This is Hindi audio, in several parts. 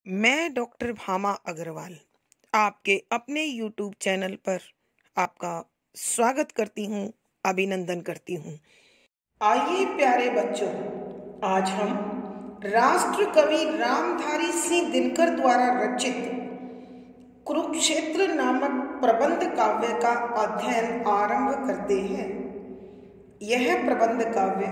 मैं डॉक्टर भामा अग्रवाल आपके अपने YouTube चैनल पर आपका स्वागत करती हूँ, अभिनंदन करती हूँ। आइए प्यारे बच्चों, आज हम राष्ट्र कवि रामधारी सिंह दिनकर द्वारा रचित कुरुक्षेत्र नामक प्रबंध काव्य का अध्ययन आरंभ करते हैं। यह प्रबंध काव्य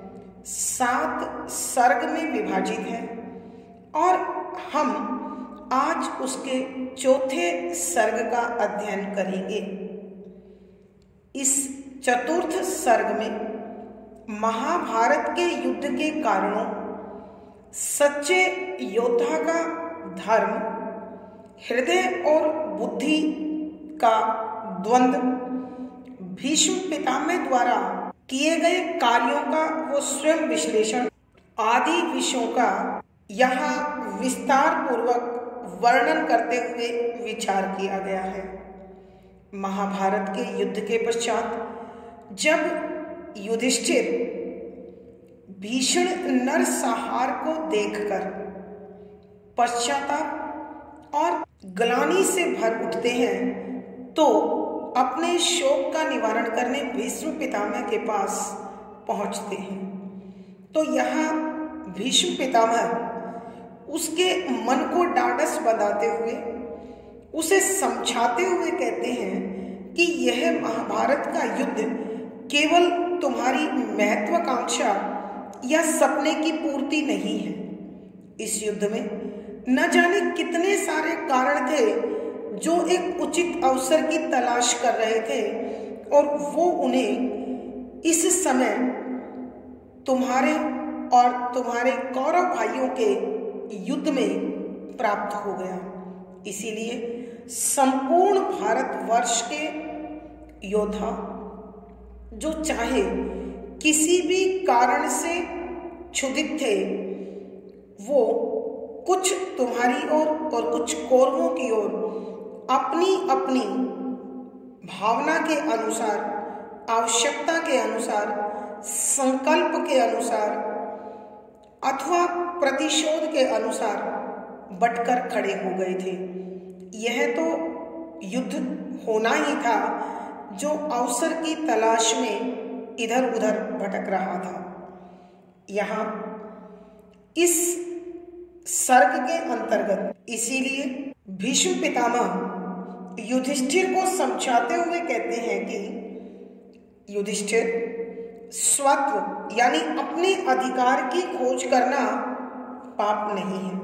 7 सर्ग में विभाजित है और हम आज उसके चौथे सर्ग का अध्ययन करेंगे। इस चतुर्थ सर्ग में महाभारत के युद्ध के कारणों, सच्चे योद्धा का धर्म, हृदय और बुद्धि का द्वंद्व, भीष्म पितामह द्वारा किए गए कार्यों का वो स्वयं विश्लेषण आदि विषयों का यहाँ विस्तार पूर्वक वर्णन करते हुए विचार किया गया है। महाभारत के युद्ध के पश्चात जब युधिष्ठिर भीषण नरसंहार को देखकर पश्चाताप और ग्लानि से भर उठते हैं तो अपने शोक का निवारण करने भीष्म पितामह के पास पहुंचते हैं। तो यहाँ भीष्म पितामह उसके मन को ढाढ़स बंधाते हुए, उसे समझाते हुए कहते हैं कि यह महाभारत का युद्ध केवल तुम्हारी महत्वाकांक्षा या सपने की पूर्ति नहीं है। इस युद्ध में न जाने कितने सारे कारण थे जो एक उचित अवसर की तलाश कर रहे थे और वो उन्हें इस समय तुम्हारे और तुम्हारे कौरव भाइयों के युद्ध में प्राप्त हो गया। इसीलिए संपूर्ण भारतवर्ष के योद्धा जो चाहे किसी भी कारण से क्षुधित थे, वो कुछ तुम्हारी ओर और कुछ कौरवों की ओर अपनी अपनी भावना के अनुसार, आवश्यकता के अनुसार, संकल्प के अनुसार अथवा प्रतिशोध के अनुसार बटकर खड़े हो गए थे। यह तो युद्ध होना ही था जो अवसर की तलाश में इधर उधर भटक रहा था। यहाँ इस सर्ग के अंतर्गत इसीलिए भीष्म पितामह युधिष्ठिर को समझाते हुए कहते हैं कि युधिष्ठिर, स्वत्व यानी अपने अधिकार की खोज करना पाप नहीं है।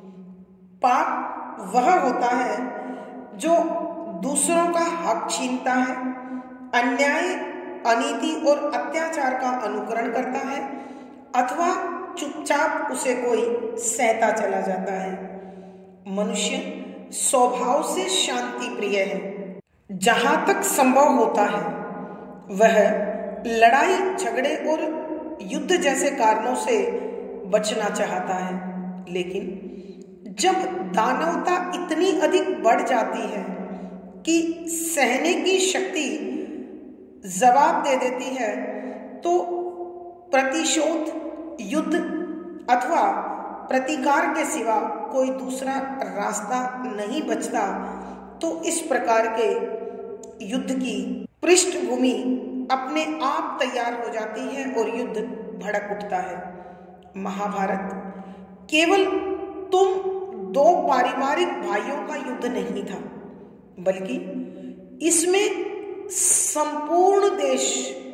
पाप वह होता है जो दूसरों का हक छीनता है, अन्याय, अनीति और अत्याचार का अनुकरण करता है अथवा चुपचाप उसे कोई सहता चला जाता है। मनुष्य स्वभाव से शांति प्रिय है। जहां तक संभव होता है वह लड़ाई झगड़े और युद्ध जैसे कारणों से बचना चाहता है, लेकिन जब दानवता इतनी अधिक बढ़ जाती है कि सहने की शक्ति जवाब दे देती है तो प्रतिशोध, युद्ध अथवा प्रतिकार के सिवा कोई दूसरा रास्ता नहीं बचता। तो इस प्रकार के युद्ध की पृष्ठभूमि अपने आप तैयार हो जाती है और युद्ध भड़क उठता है। महाभारत केवल तुम 2 पारिवारिक भाइयों का युद्ध नहीं था, बल्कि इसमें संपूर्ण देश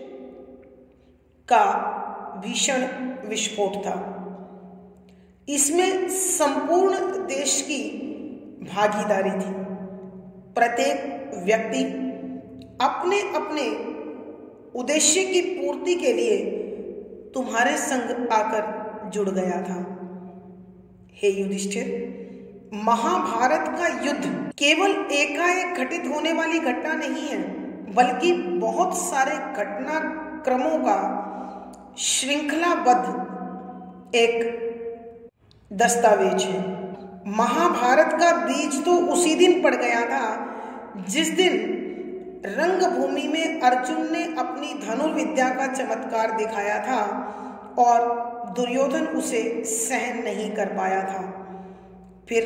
का भीषण विस्फोट था। इसमें संपूर्ण देश की भागीदारी थी। प्रत्येक व्यक्ति अपने अपने उद्देश्य की पूर्ति के लिए तुम्हारे संग आकर जुड़ गया था। हे युधिष्ठिर, महाभारत का युद्ध केवल एकाएक घटित होने वाली घटना नहीं है, बल्कि बहुत सारे घटनाक्रमों का श्रृंखलाबद्ध एक दस्तावेज है। महाभारत का बीज तो उसी दिन पड़ गया था जिस दिन रंगभूमि में अर्जुन ने अपनी धनुर्विद्या का चमत्कार दिखाया था और दुर्योधन उसे सहन नहीं कर पाया था। फिर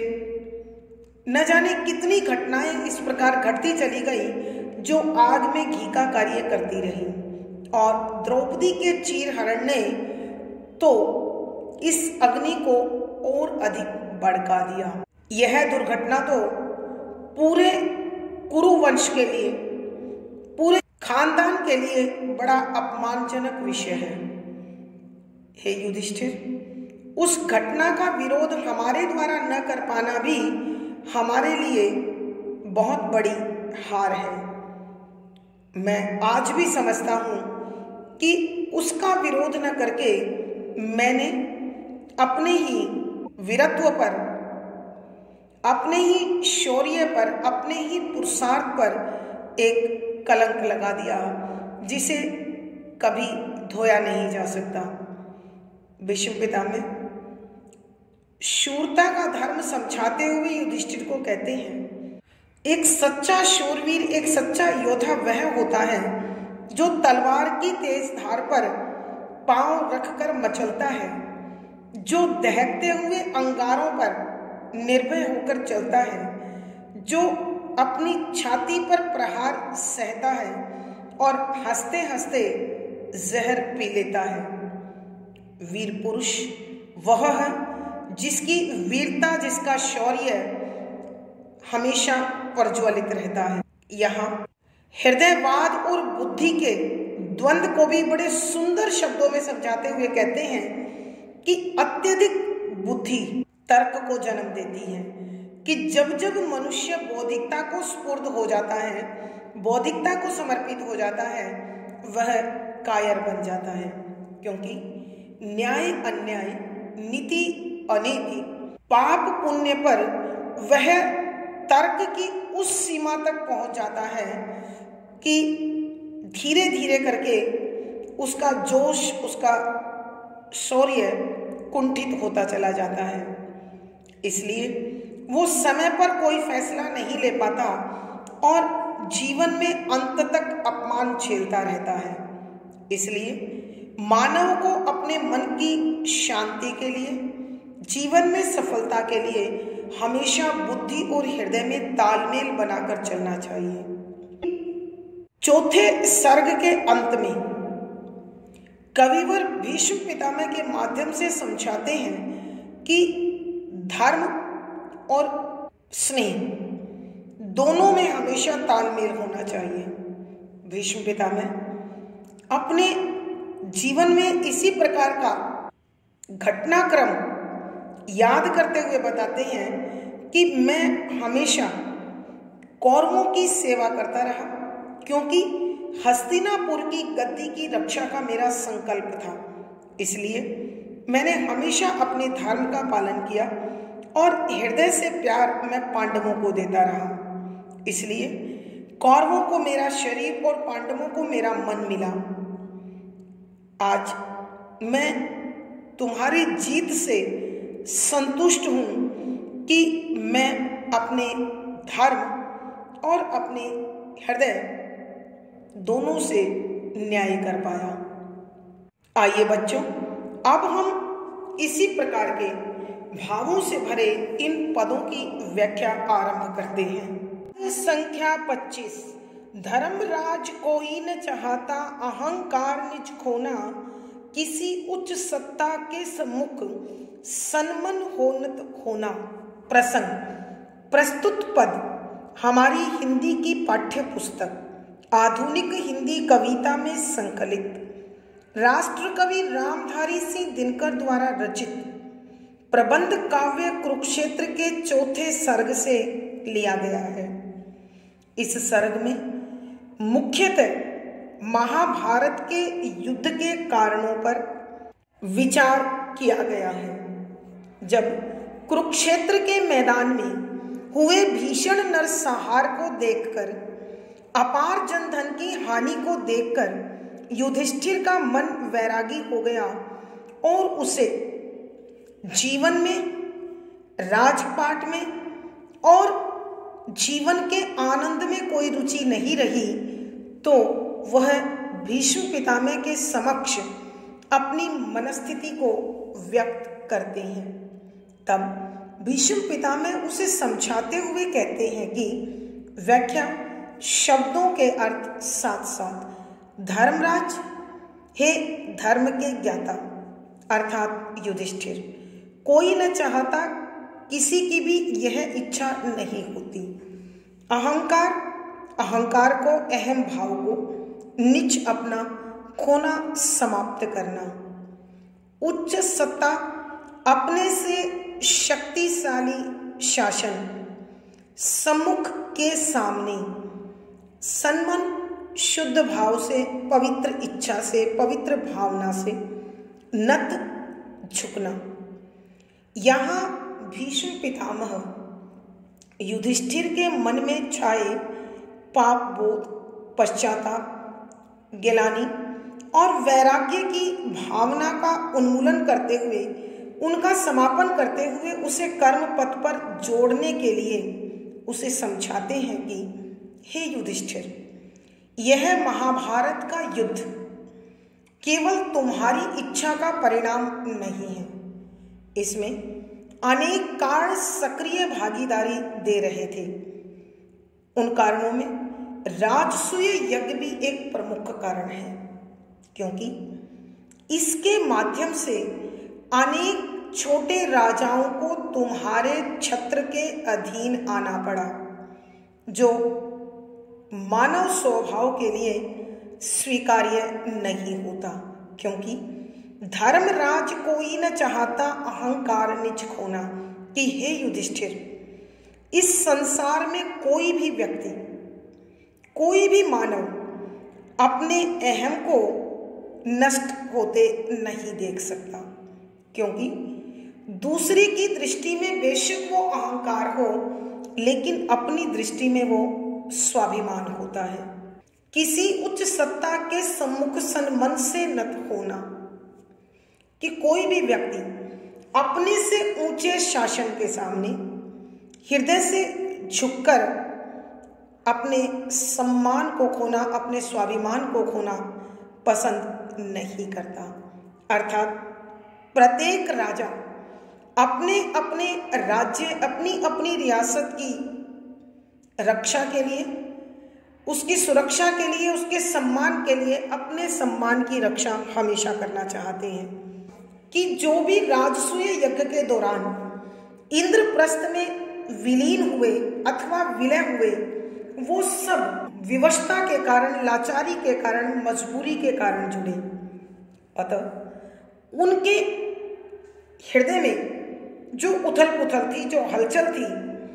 न जाने कितनी घटनाएं इस प्रकार घटती चली गई जो आग में घी का कार्य करती रही, और द्रौपदी के चीरहरण ने तो इस अग्नि को और अधिक भड़का दिया। यह दुर्घटना तो पूरे कुरुवंश के लिए, पूरे खानदान के लिए बड़ा अपमानजनक विषय है। हे युधिष्ठिर, उस घटना का विरोध हमारे द्वारा न कर पाना भी हमारे लिए बहुत बड़ी हार है। मैं आज भी समझता हूं कि उसका विरोध न करके मैंने अपने ही वीरत्व पर, अपने ही शौर्य पर, अपने ही पुरुषार्थ पर एक कलंक लगा दिया जिसे कभी धोया नहीं जा सकता। भीष्म पितामह शूरता का धर्म समझाते हुए युधिष्ठिर को कहते हैं, एक सच्चा शूरवीर, एक सच्चा योद्धा वह होता है जो तलवार की तेज धार पर पांव रखकर मचलता है, जो दहकते हुए अंगारों पर निर्भय होकर चलता है, जो अपनी छाती पर प्रहार सहता है और हंसते हंसते जहर पी लेता है। वीर पुरुष वह है जिसकी वीरता, जिसका शौर्य हमेशा प्रज्वलित रहता है। यहाँ हृदयवाद और बुद्धि के द्वंद्व को भी बड़े सुंदर शब्दों में समझाते हुए कहते हैं कि अत्यधिक बुद्धि तर्क को जन्म देती है, कि जब जब मनुष्य बौद्धिकता को स्फूर्त हो जाता है, बौद्धिकता को समर्पित हो जाता है, वह कायर बन जाता है। क्योंकि न्याय अन्याय, नीति अनीति, पाप पुण्य पर वह तर्क की उस सीमा तक पहुंच जाता है कि धीरे धीरे करके उसका जोश, उसका शौर्य कुंठित होता चला जाता है। इसलिए वो समय पर कोई फैसला नहीं ले पाता और जीवन में अंत तक अपमान झेलता रहता है। इसलिए मानव को अपने मन की शांति के लिए, जीवन में सफलता के लिए हमेशा बुद्धि और हृदय में तालमेल बनाकर चलना चाहिए। चौथे सर्ग के अंत में कविवर भीष्म पितामह के माध्यम से समझाते हैं कि धर्म और स्नेह दोनों में हमेशा तालमेल होना चाहिए। भीष्म पितामह अपने जीवन में इसी प्रकार का घटनाक्रम याद करते हुए बताते हैं कि मैं हमेशा कौरवों की सेवा करता रहा, क्योंकि हस्तिनापुर की गद्दी की रक्षा का मेरा संकल्प था। इसलिए मैंने हमेशा अपने धर्म का पालन किया और हृदय से प्यार मैं पांडवों को देता रहा। इसलिए कौरवों को मेरा शरीर और पांडवों को मेरा मन मिला। आज मैं तुम्हारी जीत से संतुष्ट हूं कि मैं अपने धर्म और अपने हृदय दोनों से न्याय कर पाया। आइए बच्चों, अब हम इसी प्रकार के भावों से भरे इन पदों की व्याख्या आरंभ करते हैं। संख्या 25। धर्मराज कोई न चाहता अहंकार निज खोना, किसी उच्च सत्ता के सम्मुख सन्मन होनत होना। प्रसंग। प्रस्तुत पद हमारी हिंदी की पाठ्य पुस्तक आधुनिक हिंदी कविता में संकलित राष्ट्र कवि रामधारी सिंह दिनकर द्वारा रचित प्रबंध काव्य कुरुक्षेत्र के चौथे सर्ग से लिया गया है। इस सर्ग में मुख्यतः महाभारत के युद्ध के कारणों पर विचार किया गया है। जब कुरुक्षेत्र के मैदान में हुए भीषण नरसंहार को देखकर, अपार जनधन की हानि को देखकर युधिष्ठिर का मन वैरागी हो गया और उसे जीवन में, राजपाट में और जीवन के आनंद में कोई रुचि नहीं रही, तो वह भीष्म पितामह के समक्ष अपनी मनस्थिति को व्यक्त करते हैं। तब भीष्म पितामह उसे समझाते हुए कहते हैं कि व्याख्या शब्दों के अर्थ साथ साथ धर्मराज, हे धर्म के ज्ञाता अर्थात युधिष्ठिर, कोई न चाहता, किसी की भी यह इच्छा नहीं होती। अहंकार, अहंकार को, अहम भाव को, नीच अपना खोना, समाप्त करना। उच्च सत्ता, अपने से शक्तिशाली शासन, सम्मुख के सामने। सन्मान, शुद्ध भाव से, पवित्र इच्छा से, पवित्र भावना से। नत, झुकना। यहाँ भीष्म पितामह युधिष्ठिर के मन में छाए पाप बोध, पश्चाताप, गिलानी और वैराग्य की भावना का उन्मूलन करते हुए, उनका समापन करते हुए उसे कर्म पथ पर जोड़ने के लिए उसे समझाते हैं कि हे युधिष्ठिर, यह महाभारत का युद्ध केवल तुम्हारी इच्छा का परिणाम नहीं है। इसमें अनेक कारण सक्रिय भागीदारी दे रहे थे। उन कारणों में राजसूय यज्ञ भी एक प्रमुख कारण है, क्योंकि इसके माध्यम से अनेक छोटे राजाओं को तुम्हारे छत्र के अधीन आना पड़ा, जो मानव स्वभाव के लिए स्वीकार्य नहीं होता। क्योंकि धर्मराज कोई न चाहता अहंकार निज खोना कि हे युधिष्ठिर, इस संसार में कोई भी व्यक्ति, कोई भी मानव अपने अहम को नष्ट होते नहीं देख सकता, क्योंकि दूसरे की दृष्टि में बेशक वो अहंकार हो, लेकिन अपनी दृष्टि में वो स्वाभिमान होता है। किसी उच्च सत्ता के सम्मुख सन्मन से नत होना, कि कोई भी व्यक्ति अपने से ऊंचे शासन के सामने हृदय से झुककर अपने सम्मान को खोना, अपने स्वाभिमान को खोना पसंद नहीं करता। अर्थात प्रत्येक राजा अपने अपने राज्य, अपनी अपनी रियासत की रक्षा के लिए, उसकी सुरक्षा के लिए, उसके सम्मान के लिए अपने सम्मान की रक्षा हमेशा करना चाहते हैं। कि जो भी राजसूय यज्ञ के दौरान इंद्रप्रस्थ में विलीन हुए अथवा विलय हुए, वो सब विवशता के कारण, लाचारी के कारण, मजबूरी के कारण जुड़े। अतः उनके हृदय में जो उथल पुथल थी, जो हलचल थी,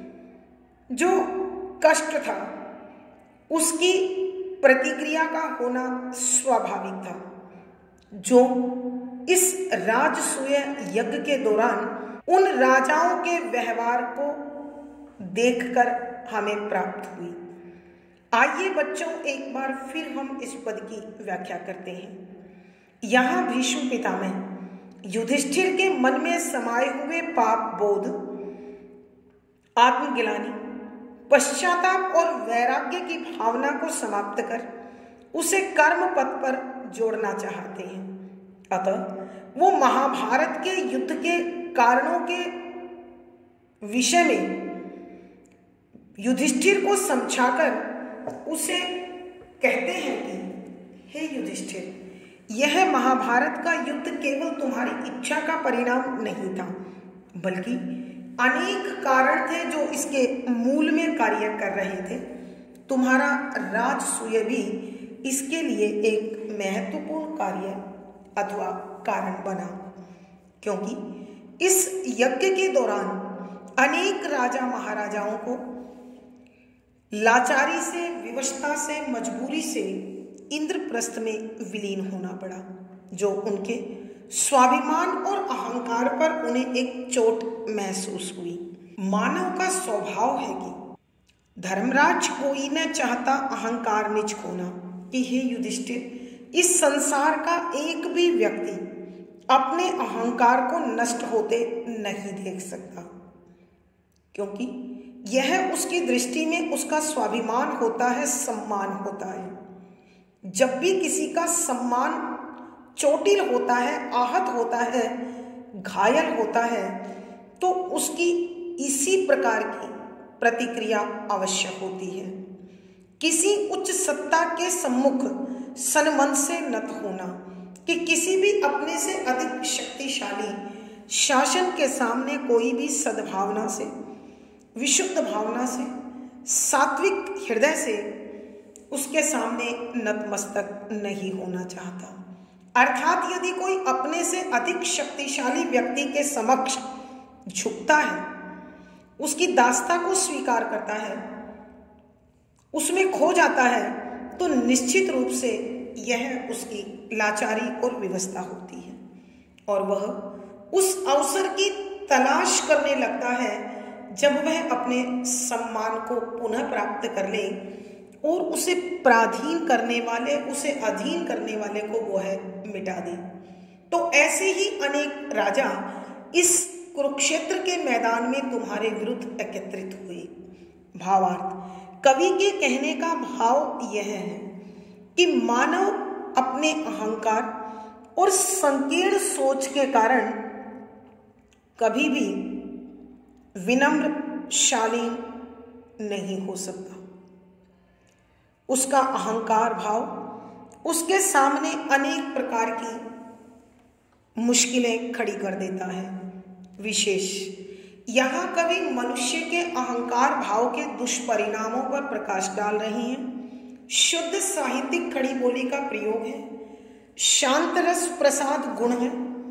जो कष्ट था, उसकी प्रतिक्रिया का होना स्वाभाविक था, जो इस राजसूय यज्ञ के दौरान उन राजाओं के व्यवहार को देखकर हमें प्राप्त हुई। आइए बच्चों, एक बार फिर हम इस पद की व्याख्या करते हैं। यहाँ भीष्म पितामह युधिष्ठिर के मन में समाये हुए पाप बोध, आत्मगिलानी, पश्चाताप और वैराग्य की भावना को समाप्त कर उसे कर्म पथ पर जोड़ना चाहते हैं। अतः वो महाभारत के युद्ध के कारणों के विषय में युधिष्ठिर को समझाकर उसे कहते हैं कि हे युधिष्ठिर, यह महाभारत का युद्ध केवल तुम्हारी इच्छा का परिणाम नहीं था, बल्कि अनेक कारण थे जो इसके मूल में कार्य कर रहे थे। तुम्हारा राजसूय भी इसके लिए एक महत्वपूर्ण कार्य अथवा कारण बना, क्योंकि इस यज्ञ के दौरान अनेक राजा महाराजाओं को लाचारी से, विवशता से, मजबूरी से इंद्रप्रस्थ में विलीन होना पड़ा, जो उनके स्वाभिमान और अहंकार पर उन्हें एक चोट महसूस हुई। मानव का स्वभाव है कि धर्मराज कोई न चाहता अहंकार निज खोना, कि हे युधिष्ठिर, इस संसार का एक भी व्यक्ति अपने अहंकार को नष्ट होते नहीं देख सकता, क्योंकि यह उसकी दृष्टि में उसका स्वाभिमान होता है, सम्मान होता है। जब भी किसी का सम्मान चोटिल होता है, आहत होता है, घायल होता है, तो उसकी इसी प्रकार की प्रतिक्रिया आवश्यक होती है। किसी उच्च सत्ता के सम्मुख सन्मन से नत होना कि किसी भी अपने से अधिक शक्तिशाली शासन के सामने कोई भी सद्भावना से, विशुद्ध भावना से, सात्विक हृदय से उसके सामने नतमस्तक नहीं होना चाहता। अर्थात यदि कोई अपने से अधिक शक्तिशाली व्यक्ति के समक्ष झुकता है, उसकी दास्ता को स्वीकार करता है, उसमें खो जाता है, तो निश्चित रूप से यह उसकी लाचारी और विवशता होती है और वह उस अवसर की तलाश करने लगता है जब वह अपने सम्मान को पुनः प्राप्त कर ले और उसे पराधीन करने वाले, उसे अधीन करने वाले को वह मिटा दे। तो ऐसे ही अनेक राजा इस कुरुक्षेत्र के मैदान में तुम्हारे विरुद्ध एकत्रित हुए। भावार्थ, कवि के कहने का भाव यह है कि मानव अपने अहंकार और संकीर्ण सोच के कारण कभी भी विनम्र, शालीन नहीं हो सकता। उसका अहंकार भाव उसके सामने अनेक प्रकार की मुश्किलें खड़ी कर देता है। विशेष यहाँ कवि मनुष्य के अहंकार भाव के दुष्परिणामों पर प्रकाश डाल रहे हैं। शुद्ध साहित्यिक खड़ी बोली का प्रयोग है, शांत रस प्रसाद गुण है,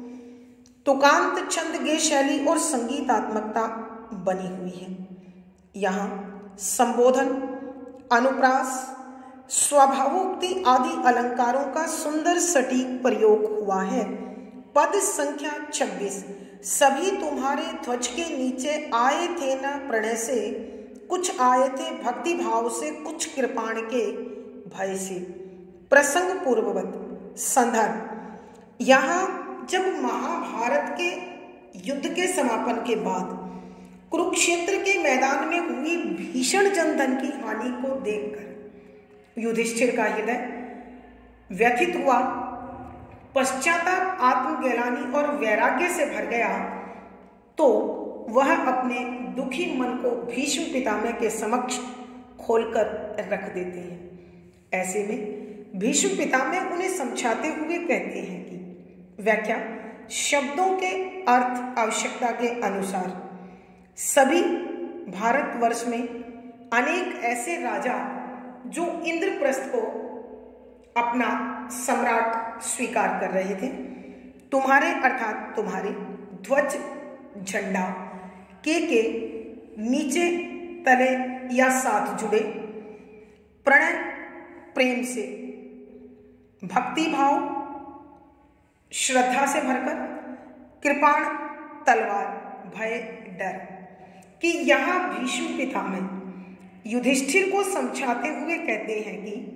तुकांत छंद गे शैली और संगीतात्मकता बनी हुई है। यहाँ संबोधन, अनुप्रास, स्वभावोक्ति आदि अलंकारों का सुंदर सटीक प्रयोग हुआ है। पद संख्या 26, सभी तुम्हारे ध्वज के नीचे आए थे न प्रणय से, कुछ आए थे भक्ति भाव से, कुछ कृपाण के भय से। प्रसंग पूर्ववत संदर्भ, यहाँ जब महाभारत के युद्ध के समापन के बाद कुरुक्षेत्र के मैदान में हुई भीषण जनधन की हानि को देखकर युधिष्ठिर का हृदय व्यथित हुआ, पश्चाताप, आत्मग्लानि और वैराग्य से भर गया, तो वह अपने दुखी मन को भीष्म पितामह के समक्ष खोलकर रख देते हैं। ऐसे में भीष्म पितामह उन्हें समझाते हुए कहते हैं कि व्याख्या, शब्दों के अर्थ आवश्यकता के अनुसार सभी भारतवर्ष में अनेक ऐसे राजा जो इंद्रप्रस्थ को अपना सम्राट स्वीकार कर रहे थे, तुम्हारे अर्थात तुम्हारे ध्वज झंडा के नीचे तले या साथ जुड़े प्रणय प्रेम से, भक्ति भाव श्रद्धा से भरकर, कृपाण तलवार भय डर, कि यहाँ भीष्म पितामह युधिष्ठिर को समझाते हुए कहते हैं कि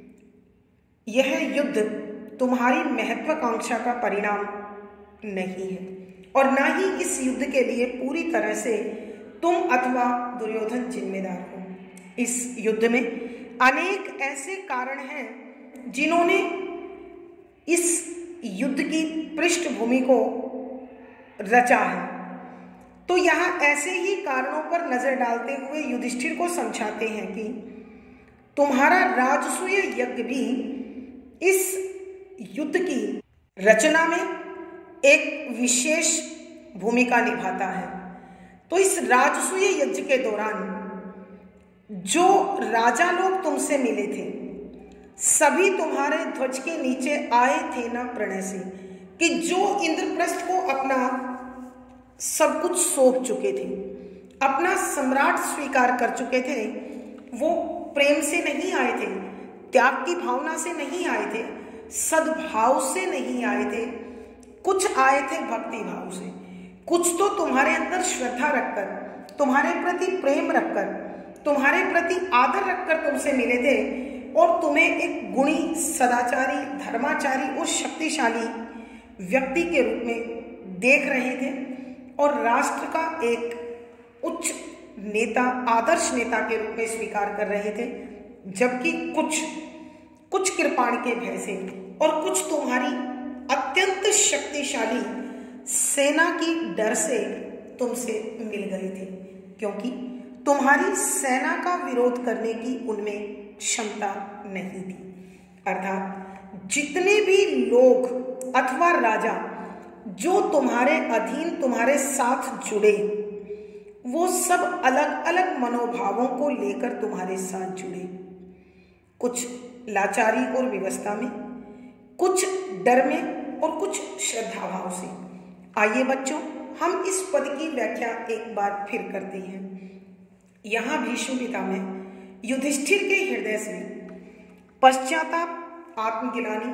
यह युद्ध तुम्हारी महत्वाकांक्षा का परिणाम नहीं है और ना ही इस युद्ध के लिए पूरी तरह से तुम अथवा दुर्योधन जिम्मेदार हो। इस युद्ध में अनेक ऐसे कारण हैं जिन्होंने इस युद्ध की पृष्ठभूमि को रचा है। तो यहाँ ऐसे ही कारणों पर नजर डालते हुए युधिष्ठिर को समझाते हैं कि तुम्हारा राजसूय यज्ञ भी इस युद्ध की रचना में एक विशेष भूमिका निभाता है। तो इस राजसूय यज्ञ के दौरान जो राजा लोग तुमसे मिले थे, सभी तुम्हारे ध्वज के नीचे आए थे ना प्रणय से, कि जो इंद्रप्रस्थ को अपना सब कुछ सौंप चुके थे, अपना सम्राट स्वीकार कर चुके थे, वो प्रेम से नहीं आए थे, त्याग की भावना से नहीं आए थे, सद्भाव से नहीं आए थे, कुछ आए थे भक्ति भाव से, कुछ तो तुम्हारे अंदर श्रद्धा रखकर, तुम्हारे प्रति प्रेम रखकर, तुम्हारे प्रति आदर रखकर तुमसे मिले थे और तुम्हें एक गुणी, सदाचारी, धर्माचारी और शक्तिशाली व्यक्ति के रूप में देख रहे थे और राष्ट्र का एक उच्च नेता, आदर्श नेता के रूप में स्वीकार कर रहे थे। जबकि कुछ कृपाण के भय से और कुछ तुम्हारी अत्यंत शक्तिशाली सेना की डर से तुमसे मिल गए थे, क्योंकि तुम्हारी सेना का विरोध करने की उनमें क्षमता नहीं थी। अर्थात जितने भी लोग अथवा राजा जो तुम्हारे अधीन तुम्हारे साथ जुड़े, वो सब अलग अलग मनोभावों को लेकर तुम्हारे साथ जुड़े। कुछ लाचारी और विवशता में, कुछ डर में और कुछ श्रद्धा भाव से। आइए बच्चों, हम इस पद की व्याख्या एक बार फिर करते हैं। यहाँ भीष्म पितामह युधिष्ठिर के हृदय से पश्चाताप, आत्मग्लानि,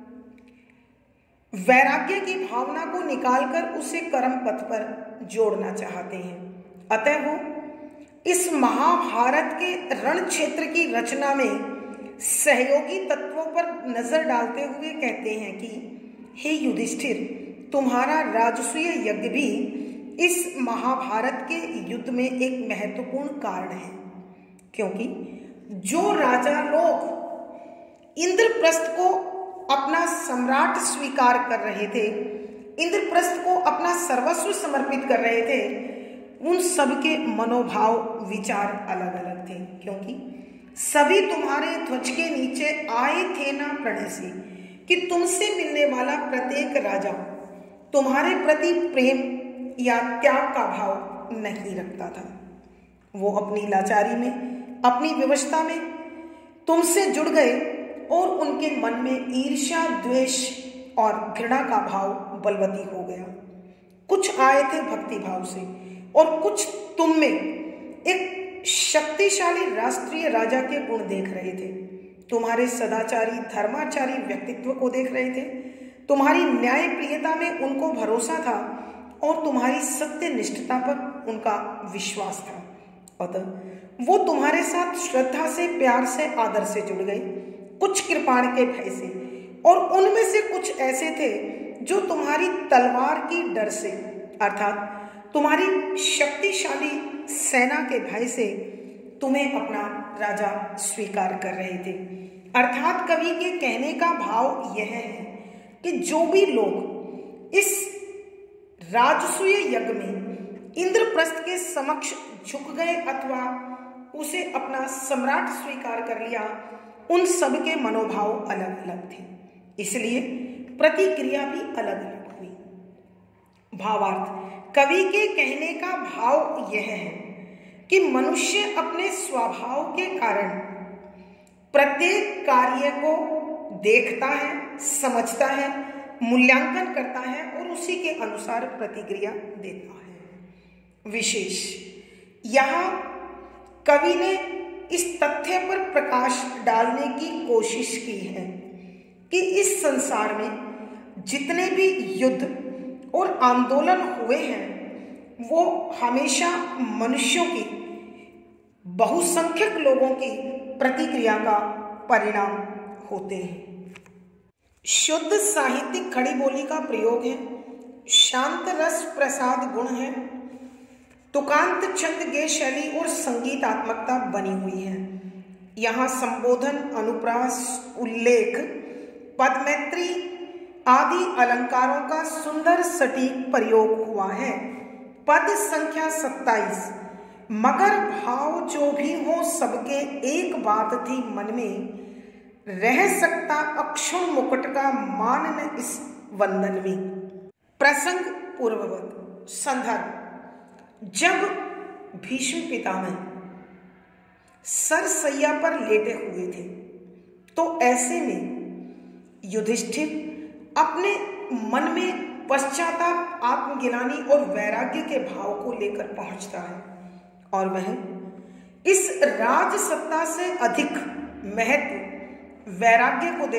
वैराग्य की भावना को निकालकर उसे कर्म पथ पर जोड़ना चाहते हैं। अतः वो इस महाभारत के रण क्षेत्र की रचना में सहयोगी तत्वों पर नजर डालते हुए कहते हैं कि हे युधिष्ठिर, तुम्हारा राजसूय यज्ञ भी इस महाभारत के युद्ध में एक महत्वपूर्ण कारण है, क्योंकि जो राजा लोग इंद्रप्रस्थ को अपना सम्राट स्वीकार कर रहे थे, इंद्रप्रस्थ को अपना सर्वस्व समर्पित कर रहे थे, उन सबके मनोभाव विचार अलग अलग थे, क्योंकि सभी तुम्हारे ध्वज के नीचे आए थे ना प्रणय से कि तुमसे मिलने वाला प्रत्येक राजा तुम्हारे प्रति प्रेम या त्याग का भाव नहीं रखता था। वो अपनी लाचारी में, अपनी विवशता में तुमसे जुड़ गए और उनके मन में ईर्ष्या, द्वेष और घृणा का भाव बलवती हो गया। कुछ आए थे भक्ति भाव से और कुछ तुम में एक शक्तिशाली राष्ट्रीय राजा के गुण देख रहे थे, तुम्हारे सदाचारी धर्माचारी व्यक्तित्व को देख रहे थे, तुम्हारी न्याय प्रियता में उनको भरोसा था और तुम्हारी सत्यनिष्ठता पर उनका विश्वास था। अतः वो तुम्हारे साथ श्रद्धा से, प्यार से, आदर से जुड़ गए, कुछ कृपाण के भय से, और उनमें से कुछ ऐसे थे जो तुम्हारी तलवार की डर से, अर्थात तुम्हारी शक्तिशाली सेना के भय से तुम्हें अपना राजा स्वीकार कर रहे थे। अर्थात कवि के कहने का भाव यह है कि जो भी लोग इस राजसूय यज्ञ में इंद्रप्रस्थ के समक्ष झुक गए अथवा उसे अपना सम्राट स्वीकार कर लिया, उन सब के मनोभाव अलग अलग थे, इसलिए प्रतिक्रिया भी अलग अलग हुई। भावार्थ, कवि के कहने का भाव यह है कि मनुष्य अपने स्वभाव के कारण प्रत्येक कार्य को देखता है, समझता है, मूल्यांकन करता है और उसी के अनुसार प्रतिक्रिया देता है। विशेष यहाँ कवि ने इस तथ्य पर प्रकाश डालने की कोशिश की है कि इस संसार में जितने भी युद्ध और आंदोलन हुए हैं वो हमेशा मनुष्यों की, बहुसंख्यक लोगों की प्रतिक्रिया का परिणाम होते हैं। शुद्ध साहित्यिक खड़ी बोली का प्रयोग है, शांत रस प्रसाद गुण है, तुकांत छंद गे शैली और संगीतात्मकता बनी हुई है। यहाँ संबोधन, अनुप्रास, उल्लेख, पदमैत्री आदि अलंकारों का सुंदर सटीक प्रयोग हुआ है। पद संख्या 27। मगर भाव जो भी हो सबके एक बात थी मन में, रह सकता अक्षुण मुकुट का मान न इस वंदन में। प्रसंग पूर्ववत। संदर्भ, जब भीष्म पितामह सरसैया पर लेटे हुए थे तो ऐसे में युधिष्ठिर अपने मन में पश्चाताप, आत्मग्लानि और वैराग्य के भाव को लेकर पहुंचता है और वह इस राज सत्ता से अधिक महत्व वैराग्य को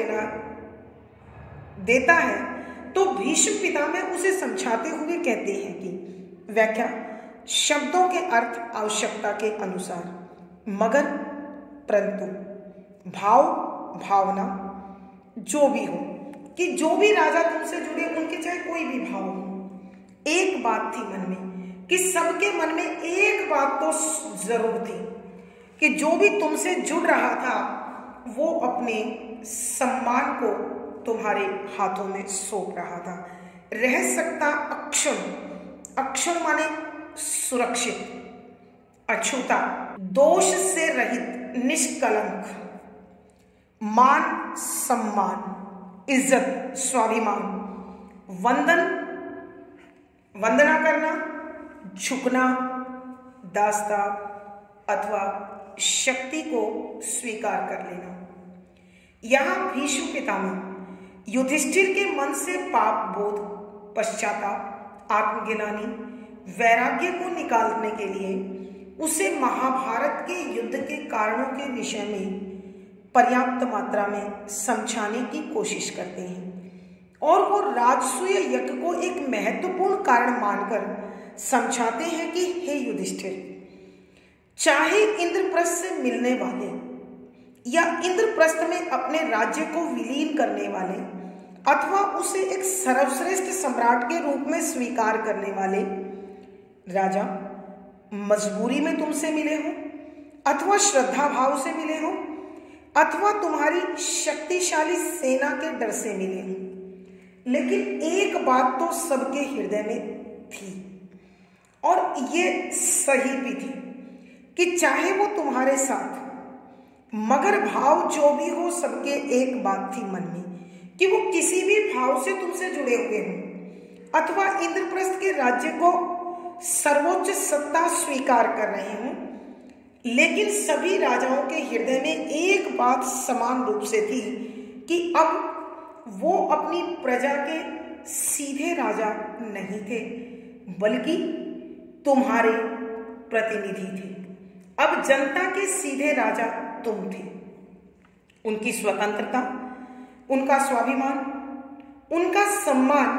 देता है। तो भीष्म पितामह उसे समझाते हुए कहते हैं कि व्याख्या शब्दों के अर्थ आवश्यकता के अनुसार, मगर परंतु भाव, भावना जो भी हो, कि जो भी राजा तुमसे जुड़े उनके चाहे कोई भी भाव हो, एक बात थी मन में कि सबके मन में एक बात तो जरूर थी कि जो भी तुमसे जुड़ रहा था वो अपने सम्मान को तुम्हारे हाथों में सौंप रहा था। रह सकता अक्षुण, अक्षुण माने सुरक्षित, अछूता, दोष से रहित, निष्कलंक, मान सम्मान, इज्जत, स्वाभिमान, वंदना करना, झुकना, दासता अथवा शक्ति को स्वीकार कर लेना। यहाँ भीष्म पितामह युधिष्ठिर के मन से पाप बोध, पश्चाताप, आत्मग्लानि, वैराग्य को निकालने के लिए उसे महाभारत के युद्ध के कारणों के विषय में पर्याप्त मात्रा में समझाने की कोशिश करते हैं और वो राजसूय यज्ञ को एक महत्वपूर्ण कारण मानकर समझाते हैं कि हे युधिष्ठिर, चाहे इंद्रप्रस्थ से मिलने वाले या इंद्रप्रस्थ में अपने राज्य को विलीन करने वाले अथवा उसे एक सर्वश्रेष्ठ सम्राट के रूप में स्वीकार करने वाले राजा मजबूरी में तुमसे मिले हो अथवा श्रद्धा भाव से मिले हो अथवा तुम्हारी शक्तिशाली सेना के डर से मिले हो, लेकिन एक बात तो सबके हृदय में थी और ये सही भी थी कि चाहे वो तुम्हारे साथ, मगर भाव जो भी हो, सबके एक बात थी मन में कि वो किसी भी भाव से तुमसे जुड़े हुए हों अथवा इंद्रप्रस्थ के राज्य को सर्वोच्च सत्ता स्वीकार कर रहे हों, लेकिन सभी राजाओं के हृदय में एक बात समान रूप से थी कि अब वो अपनी प्रजा के सीधे राजा नहीं थे बल्कि तुम्हारे प्रतिनिधि थे। अब जनता के सीधे राजा तुम थे। उनकी स्वतंत्रता, उनका स्वाभिमान, उनका सम्मान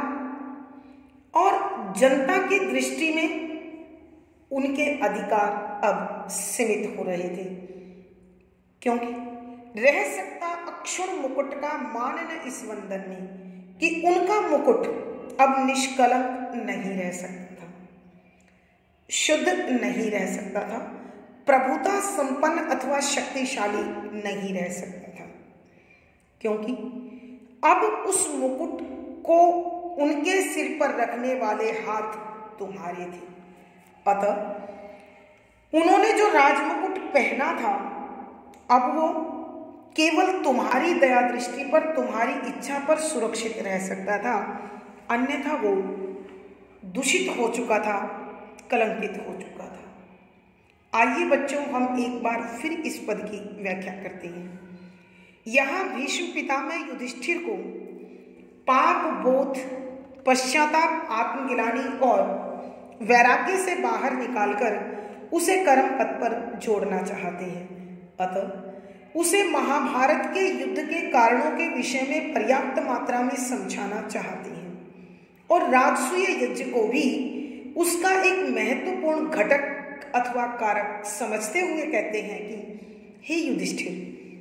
और जनता की दृष्टि में उनके अधिकार अब सीमित हो रहे थे, क्योंकि रह सकता अक्षुण मुकुट का मान न इस वंदन में कि उनका मुकुट अब निष्कलंक नहीं रह सकता था, शुद्ध नहीं रह सकता था, प्रभुता संपन्न अथवा शक्तिशाली नहीं रह सकता था, क्योंकि अब उस मुकुट को उनके सिर पर रखने वाले हाथ तुम्हारे थे। अतः उन्होंने जो राजमुकुट पहना था अब वो केवल तुम्हारी दया दृष्टि पर, तुम्हारी इच्छा पर सुरक्षित रह सकता था, अन्यथा वो दूषित हो चुका था, कलंकित हो चुका था। आइए बच्चों, हम एक बार फिर इस पद की व्याख्या करते हैं। यहाँ भीष्म पितामह युधिष्ठिर को पाप बोध, पश्चाताप, आत्मग्लानि और वैराग्य से बाहर निकालकर उसे कर्म पथ पर जोड़ना चाहते हैं। अतः उसे महाभारत के युद्ध के कारणों के विषय में पर्याप्त मात्रा में समझाना चाहते हैं और राजसूय यज्ञ को भी उसका एक महत्वपूर्ण घटक अथवा कारक समझते हुए कहते हैं कि हे युधिष्ठिर,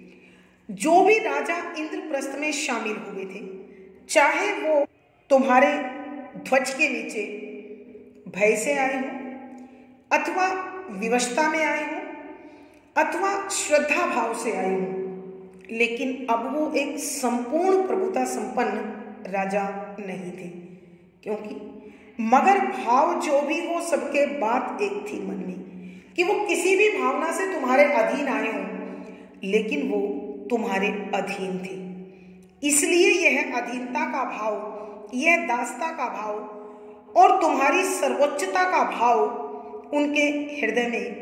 जो भी राजा इंद्रप्रस्थ में शामिल हुए थे, चाहे वो तुम्हारे ध्वज के नीचे भय से आए हों अथवा विवशता में आए हों अथवा श्रद्धा भाव से आए हों, लेकिन अब वो एक संपूर्ण प्रभुता संपन्न राजा नहीं थे, क्योंकि मगर भाव जो भी हो, सबके बात एक थी मन में कि वो किसी भी भावना से तुम्हारे अधीन आए हों, लेकिन वो तुम्हारे अधीन थे। इसलिए यह अधीनता का भाव, यह दासता का भाव और तुम्हारी सर्वोच्चता का भाव उनके हृदय में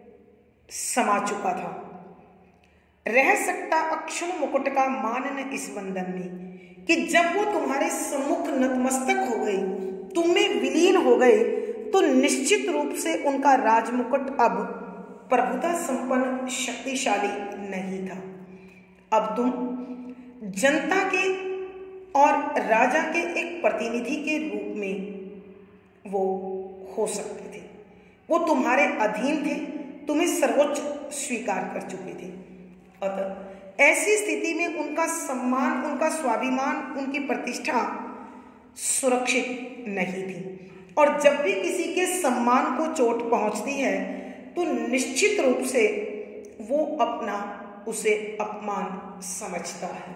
समा चुका था। रह सकता अक्षुण मुकुट का मान न इस वंदन में कि जब वो तुम्हारे सम्मुख नतमस्तक हो गए, तुम में विलीन हो गए, तो निश्चित रूप से उनका राजमुकुट अब प्रभुता संपन्न शक्तिशाली नहीं था। अब तुम जनता के और राजा के एक प्रतिनिधि के रूप में वो हो सकते थे। वो तुम्हारे अधीन थे, तुम्हें सर्वोच्च स्वीकार कर चुके थे। अतः ऐसी स्थिति में उनका सम्मान, उनका स्वाभिमान, उनकी प्रतिष्ठा सुरक्षित नहीं थी और जब भी किसी के सम्मान को चोट पहुंचती है तो निश्चित रूप से वो अपना उसे अपमान समझता है।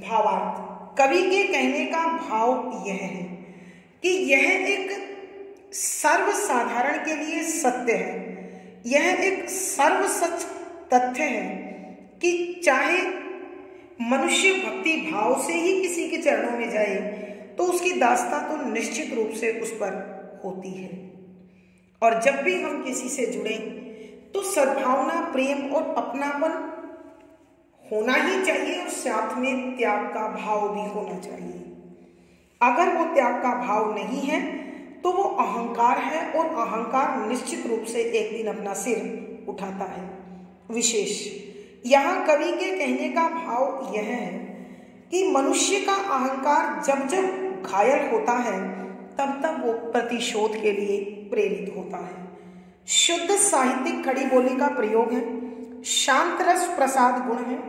भावार्थ, कवि के कहने का भाव यह है कि यह एक सर्वसाधारण के लिए सत्य है। यह एक सर्वसच तथ्य है कि चाहे मनुष्य भक्ति भाव से ही किसी के चरणों में जाए तो उसकी दास्ता तो निश्चित रूप से उस पर होती है। और जब भी हम किसी से जुड़े तो सद्भावना, प्रेम और अपनापन होना ही चाहिए और साथ में त्याग का भाव भी होना चाहिए। अगर वो त्याग का भाव नहीं है तो वो अहंकार है और अहंकार निश्चित रूप से एक दिन अपना सिर उठाता है। विशेष यहाँ कवि के कहने का भाव यह है कि मनुष्य का अहंकार जब जब घायल होता है तब तब वो प्रतिशोध के लिए प्रेरित होता है। शुद्ध साहित्यिक खड़ी बोली का प्रयोग है, शांत रस प्रसाद गुण है,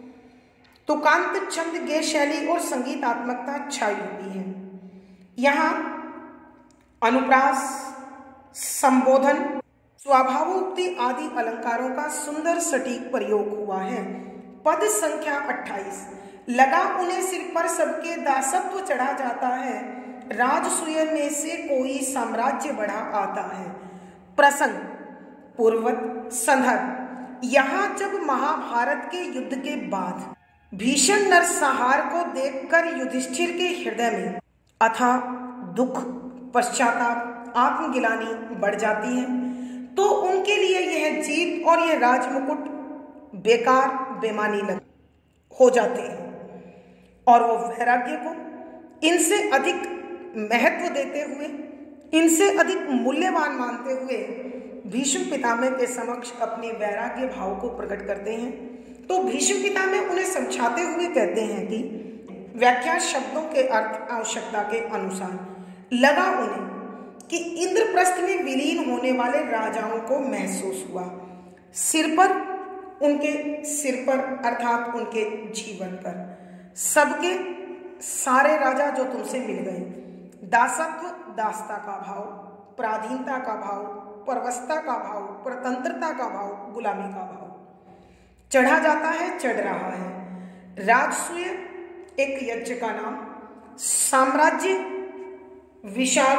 तुकांत छंद गे शैली और संगीतात्मकता छाई हुई है। यहाँ अनुप्रास, संबोधन, स्वाभावोक्ति आदि अलंकारों का सुंदर सटीक प्रयोग हुआ है। पद संख्या 28, लगा उन्हें सिर पर सबके दासत्व चढ़ा जाता है, राजसूय में से कोई साम्राज्य बढ़ा आता है। प्रसंग पूर्वत संदर्भ, यहाँ जब महाभारत के युद्ध के बाद भीषण नरसंहार को देखकर युधिष्ठिर के हृदय में अथाह दुख, पश्चाताप, आत्मगिलानी बढ़ जाती है तो उनके लिए यह जीत और यह राजमुकुट बेकार बेमानी हो जाते हैं और वो वैराग्य को इनसे अधिक महत्व देते हुए, इनसे अधिक मूल्यवान मानते हुए भीष्म पितामह के समक्ष अपने वैराग्य भाव को प्रकट करते हैं। तो भीष्म पितामह उन्हें समझाते हुए कहते हैं कि व्याख्या शब्दों के अर्थ आवश्यकता के अनुसार लगा उन्हें कि इंद्रप्रस्थ में विलीन होने वाले राजाओं को महसूस हुआ, सिर पर, उनके सिर पर अर्थात उनके जीवन पर सबके सारे राजा जो तुमसे मिल गए, दासत्व, दासता का भाव, पराधीनता का भाव, परवस्ता का भाव, स्वतंत्रता का भाव, गुलामी का भाव चढ़ा जाता है, चढ़ रहा है। राजसूय एक यज्ञ का नाम, साम्राज्य विशाल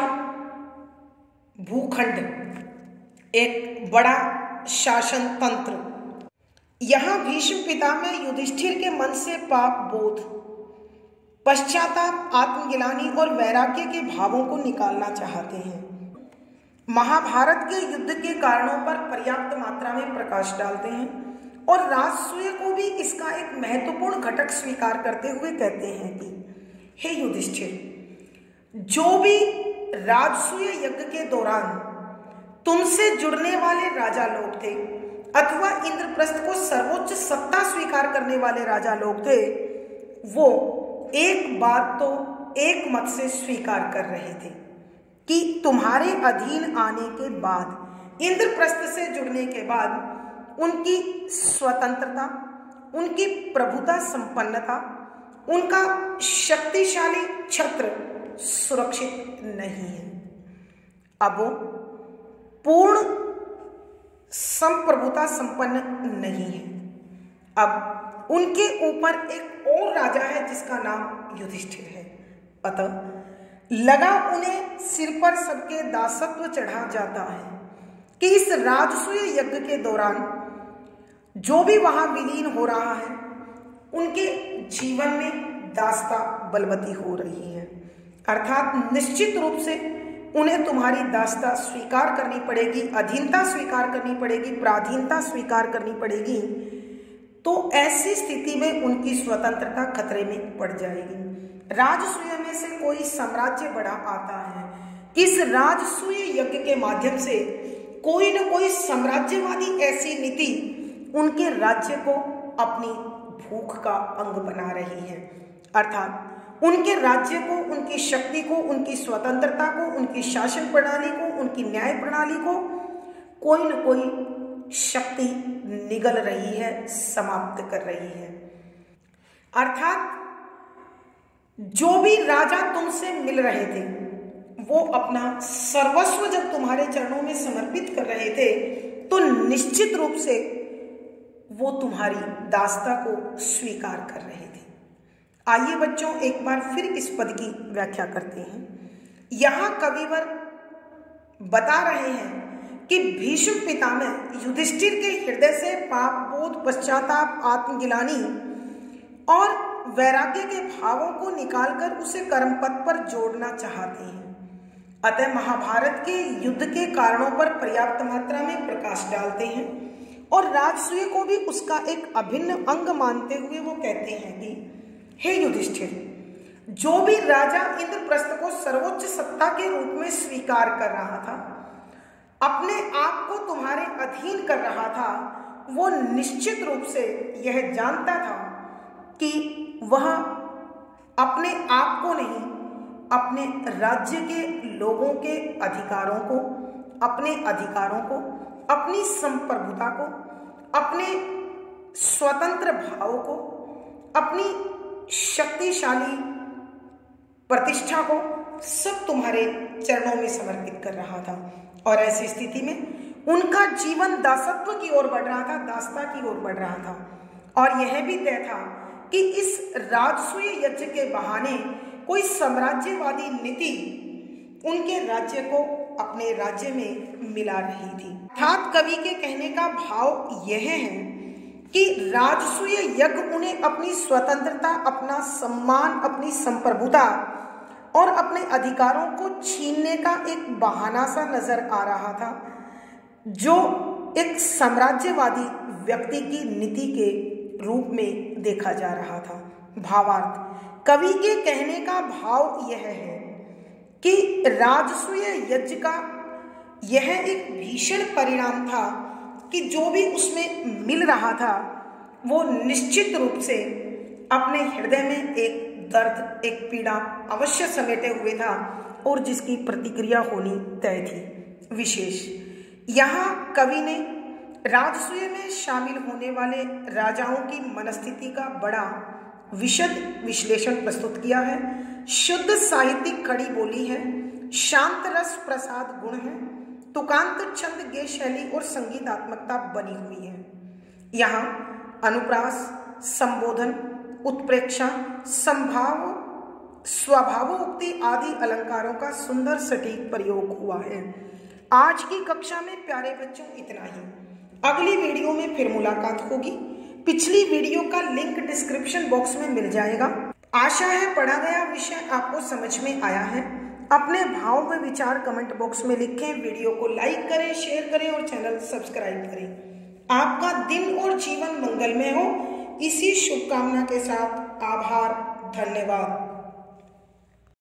भूखंड, एक बड़ा शासन तंत्र। यहाँ भीष्म पितामह युधिष्ठिर के मन से पाप बोध, पश्चाताप, आत्मगिलानी और वैराग्य के भावों को निकालना चाहते हैं। महाभारत के युद्ध के कारणों पर पर्याप्त मात्रा में प्रकाश डालते हैं और राजसूय को भी इसका एक महत्वपूर्ण घटक स्वीकार करते हुए कहते हैं कि हे युधिष्ठिर, जो भी राजसूय यज्ञ के दौरान तुमसे जुड़ने वाले राजा लोग थे अथवा इंद्रप्रस्थ को सर्वोच्च सत्ता स्वीकार करने वाले राजा लोग थे, वो एक बात तो एक मत से स्वीकार कर रहे थे कि तुम्हारे अधीन आने के बाद, इंद्रप्रस्थ से जुड़ने के बाद उनकी स्वतंत्रता, उनकी प्रभुता संपन्नता, उनका शक्तिशाली छत्र सुरक्षित नहीं है। अब वो पूर्ण संप्रभुता संपन्न नहीं है। अब उनके ऊपर एक और राजा है जिसका नाम युधिष्ठिर है। अतः लगा उन्हें सिर पर सबके दासत्व चढ़ा जाता है कि इस राजसूय यज्ञ के दौरान जो भी वहां विलीन हो रहा है उनके जीवन में दास्ता बलवती हो रही है, अर्थात निश्चित रूप से उन्हें तुम्हारी दास्ता स्वीकार करनी पड़ेगी, अधीनता स्वीकार करनी पड़ेगी, पराधीनता स्वीकार करनी पड़ेगी। तो ऐसी स्थिति में उनकी स्वतंत्रता खतरे में पड़ जाएगी। राजसूय में से कोई साम्राज्य बढ़ा आता है। इस राजसूय यज्ञ के माध्यम से कोई न कोई साम्राज्यवादी ऐसी नीति उनके राज्य को अपनी भूख का अंग बना रही है, अर्थात उनके राज्य को, उनकी शक्ति को, उनकी स्वतंत्रता को, उनकी शासन प्रणाली को, उनकी न्याय प्रणाली को कोई न कोई शक्ति निगल रही है, समाप्त कर रही है। अर्थात जो भी राजा तुमसे मिल रहे थे वो अपना सर्वस्व जब तुम्हारे चरणों में समर्पित कर रहे थे तो निश्चित रूप से वो तुम्हारी दास्ता को स्वीकार कर रहे थे। आइए बच्चों एक बार फिर इस पद की व्याख्या करते हैं। यहाँ कविवर बता रहे हैं कि भीष्म पितामह युधिष्ठिर के हृदय से पाप बोध, पश्चाताप, आत्मग्लानि और वैराग्य के भावों को निकालकर उसे कर्म पथ पर जोड़ना चाहते हैं। अतः महाभारत के युद्ध के कारणों पर पर्याप्त मात्रा में प्रकाश डालते हैं और राजसूय को भी उसका एक अभिन्न अंग मानते हुए वो कहते हैं कि हे युधिष्ठिर, जो भी राजा इंद्रप्रस्थ को सर्वोच्च सत्ता के रूप में स्वीकार कर रहा था, अपने आप को तुम्हारे अधीन कर रहा था, वो निश्चित रूप से यह जानता था कि वह अपने आप को नहीं, अपने राज्य के लोगों के अधिकारों को, अपने अधिकारों को, अपनी संप्रभुता को, अपने स्वतंत्र भाव को, अपनी शक्तिशाली प्रतिष्ठा को सब तुम्हारे चरणों में समर्पित कर रहा था। और ऐसी स्थिति में उनका जीवन दासत्व की ओर बढ़ रहा था, दासता की ओर बढ़ रहा था। और यह भी तय था कि इस राजसूय यज्ञ के बहाने कोई साम्राज्यवादी नीति उनके राज्य को अपने राज्य में मिला रही थी। अर्थात कवि के कहने का भाव यह है कि राजसूय यज्ञ उन्हें अपनी स्वतंत्रता, अपना सम्मान, अपनी संप्रभुता और अपने अधिकारों को छीनने का एक बहाना सा नजर आ रहा था, जो एक साम्राज्यवादी व्यक्ति की नीति के रूप में देखा जा रहा था। भावार्थ, कवि के कहने का भाव यह है कि राजसूय यज्ञ का यह एक भीषण परिणाम था कि जो भी उसमें मिल रहा था वो निश्चित रूप से अपने हृदय में एक दर्द, एक पीड़ा अवश्य समेटे हुए था और जिसकी प्रतिक्रिया होनी तय थी। विशेष यहाँ कवि ने राजसूय में शामिल होने वाले राजाओं की मनस्थिति का बड़ा विशद विश्लेषण प्रस्तुत किया है। शुद्ध साहित्यिक खड़ी बोली है, शांत रस प्रसाद गुण है, तुकांत छंद गे शैली और संगीतात्मकता बनी हुई है। यहाँ अनुप्रास, संबोधन, उत्प्रेक्षा, संभाव, स्वभावोक्ति आदि अलंकारों का सुंदर सटीक प्रयोग हुआ है। आज की कक्षा में प्यारे बच्चों इतना ही। अगली वीडियो में फिर मुलाकात होगी। पिछली वीडियो का लिंक डिस्क्रिप्शन बॉक्स में मिल जाएगा। आशा है पढ़ा गया विषय आपको समझ में आया है। अपने भाव व विचार कमेंट बॉक्स में लिखें। वीडियो को लाइक करें, शेयर करें और चैनल सब्सक्राइब करें। आपका दिन और जीवन मंगलमय हो, इसी शुभकामना के साथ आभार, धन्यवाद।